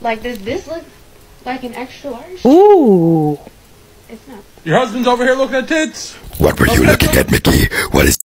Like, does this look like an extra large? Ooh. It's not. Your husband's over here looking at tits. What were you looking at, Mickey? What is...